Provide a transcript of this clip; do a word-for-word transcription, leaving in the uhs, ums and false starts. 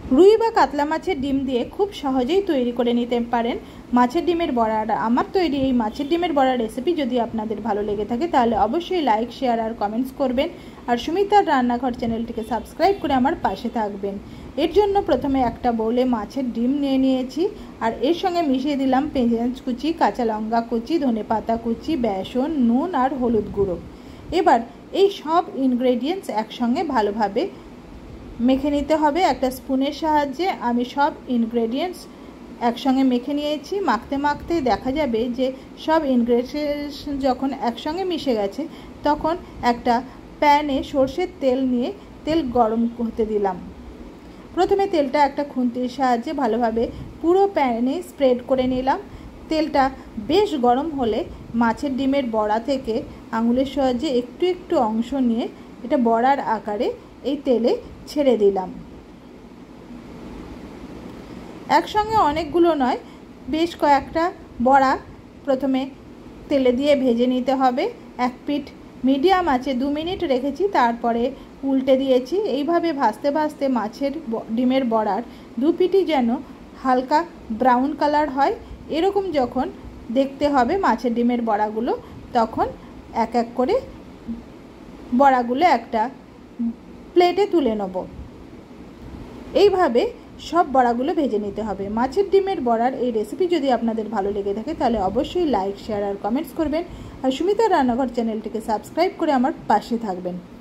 রুই বা কাতলা মাছের ডিম দিয়ে খুব সহজেই তৈরি করে নিতে পারেন মাছের ডিমের বড়া। আমার তৈরি এই মাছের ডিমের বড়া রেসিপি যদি আপনাদের ভালো লেগে থাকে তাহলে অবশ্যই লাইক, শেয়ার আর কমেন্টস করবেন। আর সুমিতার রান্নাঘর চ্যানেলটিকে সাবস্ক্রাইব করে আমার পাশে থাকবেন। এর জন্য প্রথমে একটা বোলে মাছের ডিম নিয়ে নিয়েছি আর এর সঙ্গে মিশিয়ে দিলাম পেঁয়াজ কুচি, কাঁচা লঙ্কা কুচি, ধনেপাতা কুচি, বেসন, নুন আর হলুদ গুঁড়ো। এবার এই সব ইনগ্রেডিয়েন্টস একসঙ্গে ভালোভাবে মেখে নিতে হবে। একটা স্পুনের সাহায্যে আমি সব ইনগ্রেডিয়েন্টস একসঙ্গে মেখে নিয়েছি। মাখতে মাখতে দেখা যাবে যে সব ইনগ্রেডিয়েন্টস যখন একসঙ্গে মিশে গেছে তখন একটা প্যানে সর্ষের তেল নিয়ে তেল গরম হতে দিলাম। প্রথমে তেলটা একটা খুন্তির সাহায্যে ভালোভাবে পুরো প্যানে স্প্রেড করে নিলাম। তেলটা বেশ গরম হলে মাছের ডিমের বড়া থেকে আঙুলের সাহায্যে একটু একটু অংশ নিয়ে এটা বড়ার আকারে এই তেলে ছেড়ে দিলাম। একসঙ্গে অনেকগুলো নয়, বেশ কয়েকটা বড়া প্রথমে তেলে দিয়ে ভেজে নিতে হবে। এক পিঠ মিডিয়াম আঁচে দু মিনিট রেখেছি, তারপরে উল্টে দিয়েছি। এইভাবে ভাজতে ভাজতে মাছের ডিমের বড়ার দু পিঠই যেন হালকা ব্রাউন কালার হয়, এরকম যখন দেখতে হবে মাছের ডিমের বড়াগুলো, তখন এক এক করে বড়াগুলো একটা প্লেটে তুলে নেব। এইভাবে সব বড়াগুলো ভেজে নিতে হবে। মাছের ডিমের বড়ার এই রেসিপি যদি আপনাদের ভালো লেগে থাকে তাহলে অবশ্যই লাইক, শেয়ার আর কমেন্টস করবেন। আর সুমিতার রান্নাঘর চ্যানেলটিকে সাবস্ক্রাইব করে আমার পাশে থাকবেন।